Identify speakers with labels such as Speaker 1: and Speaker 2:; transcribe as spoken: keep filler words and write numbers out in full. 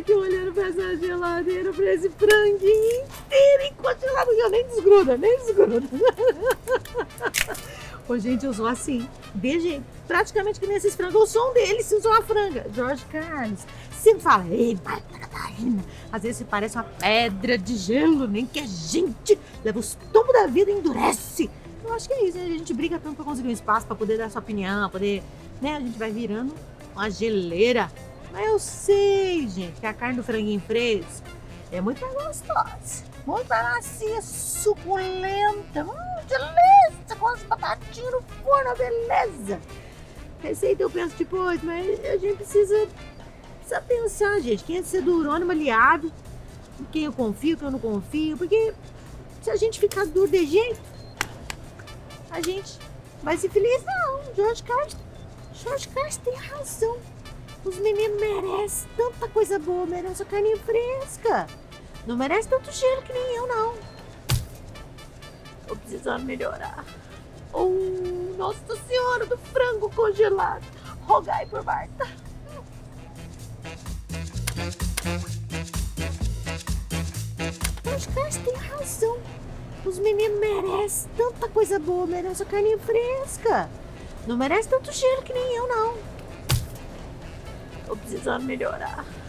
Speaker 1: aqui olhando pra essa geladeira, pra esse franguinho inteiro e congelado. Eu nem desgruda, nem desgruda. Ô, gente, eu sou assim, de jeito. Praticamente que nesses frangos, eu sou um deles, se usou a franga. Jorge Carlos sempre fala, ei, Marta Catarina. Às vezes se parece uma pedra de gelo, nem que a gente leva os tombos da vida e endurece. Eu acho que é isso, né? A gente briga tanto pra conseguir um espaço, pra poder dar sua opinião, poder, né? A gente vai virando uma geleira. Mas eu sei, gente, que a carne do franguinho fresco é muito mais gostosa, muito mais macia, suculenta. Hum, delícia, com as batatinhas no forno, beleza. Receita eu penso depois, mas a gente precisa, precisa pensar, gente. Quem é de ser durona, maleável, em quem eu confio, quem eu não confio. Porque se a gente ficar duro de jeito, a gente vai ser feliz. Não, Jorge Carlos, Jorge Carlos tem razão. Os meninos merecem tanta coisa boa, merecem a carninha fresca. Não merece tanto gelo que nem eu, não. Tô precisando melhorar. Oh, Nossa Senhora do frango congelado. Rogai por Marta. Jorge Carlos tem razão. Os meninos merecem tanta coisa boa, merecem a carninha fresca. Não merece tanto gelo que nem eu, não. Tô precisando melhorar.